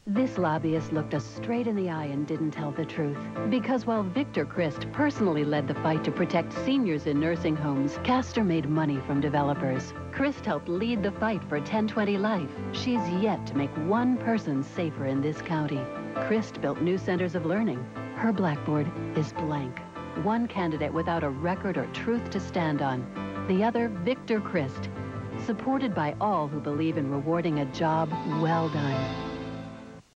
This lobbyist looked us straight in the eye and didn't tell the truth. Because while Victor Christ personally led the fight to protect seniors in nursing homes, Castor made money from developers. Christ helped lead the fight for 1020 Life. She's yet to make one person safer in this county. Christ built new centers of learning. Her blackboard is blank. One candidate without a record or truth to stand on. The other, Victor Christ, supported by all who believe in rewarding a job well done.